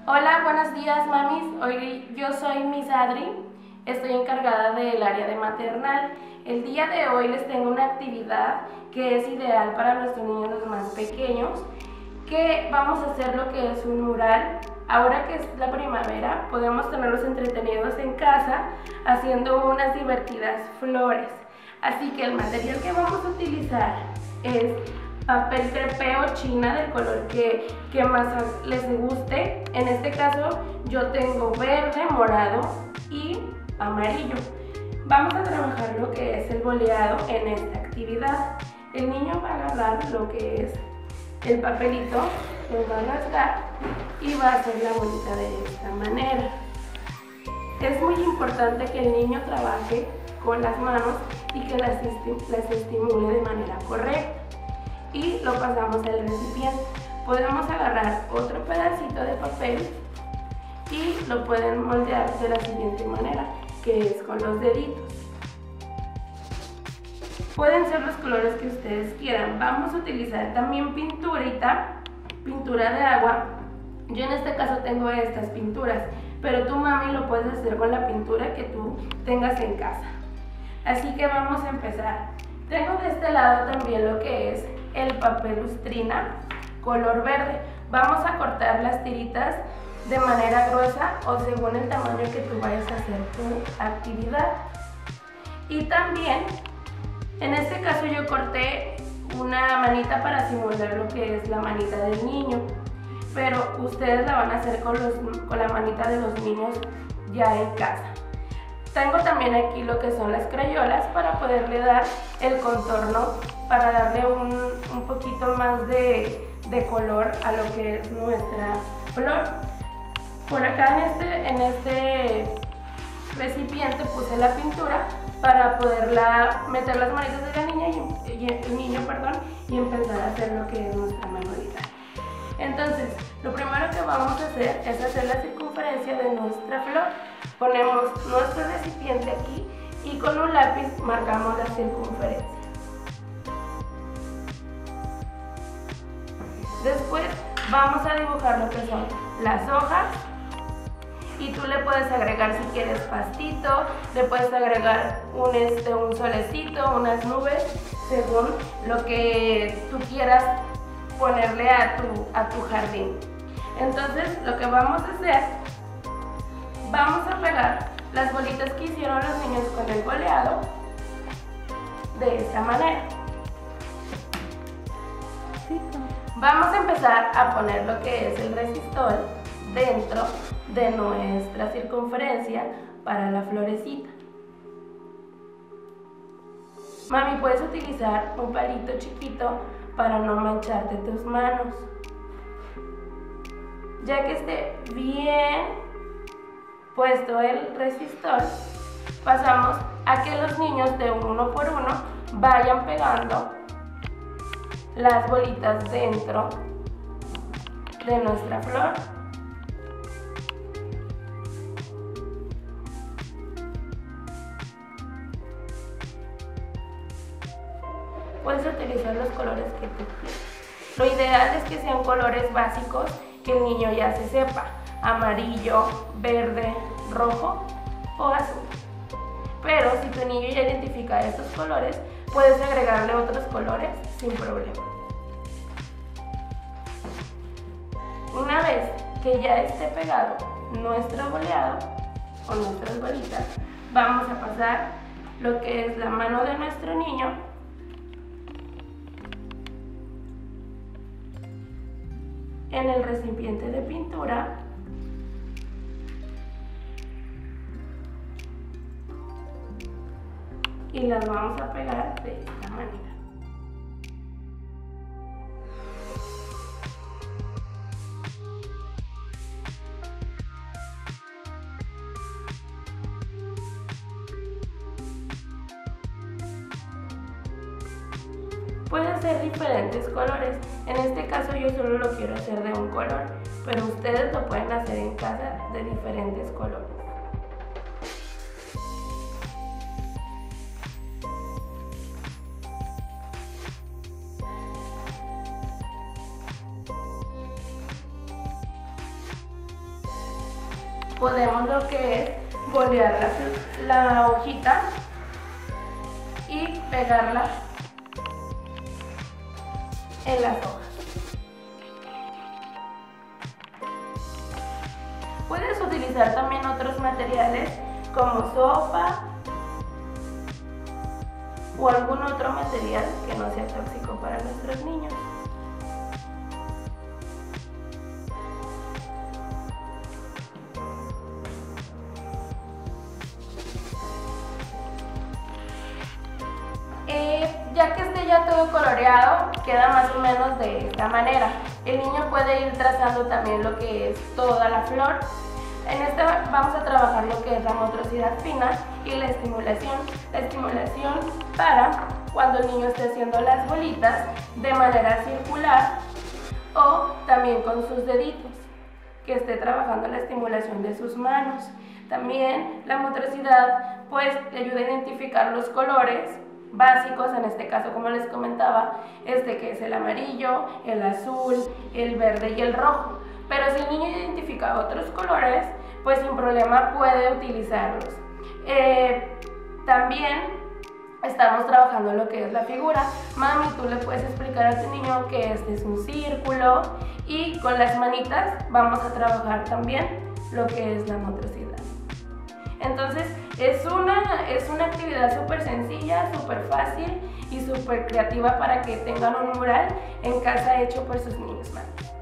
Hola, buenos días, mamis. Hoy yo soy Miss Adri. Estoy encargada del área de maternal. El día de hoy les tengo una actividad que es ideal para nuestros niños los más pequeños, que vamos a hacer lo que es un mural. Ahora que es la primavera, podemos tenerlos entretenidos en casa haciendo unas divertidas flores. Así que el material que vamos a utilizar es papel crepé o china del color que más les guste. En este caso yo tengo verde, morado y amarillo. Vamos a trabajar lo que es el boleado en esta actividad. El niño va a agarrar lo que es el papelito, lo va a rasgar y va a hacer la bolita de esta manera. Es muy importante que el niño trabaje con las manos y que las estimule de manera correcta. Y lo pasamos al recipiente. Podemos agarrar otro pedacito de papel y lo pueden moldear de la siguiente manera, que es con los deditos. Pueden ser los colores que ustedes quieran. Vamos a utilizar también pintura de agua. Yo en este caso tengo estas pinturas, pero tú, mami, lo puedes hacer con la pintura que tú tengas en casa. Así que vamos a empezar. Tengo de este lado también lo que es el papel lustrina color verde. Vamos a cortar las tiritas de manera gruesa o según el tamaño que tú vayas a hacer tu actividad. Y también, en este caso yo corté una manita para simular lo que es la manita del niño, pero ustedes la van a hacer con la manita de los niños ya en casa. Tengo también aquí lo que son las crayolas para poderle dar el contorno, para darle un poquito más de color a lo que es nuestra flor. Por acá en este recipiente puse la pintura para poderla meter las manitas de la niña y el niño, y empezar a hacer lo que es nuestra manualidad. Entonces, lo primero que vamos a hacer es hacer la circunferencia de nuestra flor. Ponemos nuestro recipiente aquí y con un lápiz marcamos la circunferencia. Después vamos a dibujar lo que son las hojas y tú le puedes agregar, si quieres, pastito, le puedes agregar un solecito, unas nubes, según lo que tú quieras ponerle a tu jardín. Entonces, lo que vamos a hacer, vamos a pegar las bolitas que hicieron los niños con el boleado de esta manera. Vamos a empezar a poner lo que es el resistol dentro de nuestra circunferencia para la florecita. Mami, puedes utilizar un palito chiquito para no mancharte tus manos. Ya que esté bien puesto el resistol, pasamos a que los niños de uno por uno vayan pegando las bolitas dentro de nuestra flor. Puedes utilizar los colores que tú quieras. Lo ideal es que sean colores básicos que el niño ya se sepa: amarillo, verde, rojo o azul. Pero si tu niño ya identifica estos colores, puedes agregarle otros colores sin problema. Una vez que ya esté pegado nuestro boleado o nuestras bolitas, vamos a pasar lo que es la mano de nuestro niño en el recipiente de pintura y las vamos a pegar de esta manera. Puede ser diferentes colores. En este caso yo solo lo quiero hacer de un color, pero ustedes lo pueden hacer en casa de diferentes colores. podemos lo que es bolear la hojita y pegarla en las hojas. Puedes utilizar también otros materiales como sopa o algún otro material que no sea tóxico para nuestros niños. Ya que esté ya todo coloreado, queda más o menos de esta manera. El niño puede ir trazando también lo que es toda la flor. En esta vamos a trabajar lo que es la motricidad fina y la estimulación. La estimulación para cuando el niño esté haciendo las bolitas de manera circular o también con sus deditos, que esté trabajando la estimulación de sus manos. También la motricidad pues le ayuda a identificar los colores básicos, en este caso como les comentaba, que es el amarillo, el azul, el verde y el rojo. Pero si el niño identifica otros colores, pues sin problema puede utilizarlos. También estamos trabajando lo que es la figura. Mami, tú le puedes explicar a tu niño que este es un círculo y con las manitas vamos a trabajar también lo que es la motricidad. Entonces es una actividad súper sencilla, súper fácil y súper creativa para que tengan un mural en casa hecho por sus niños.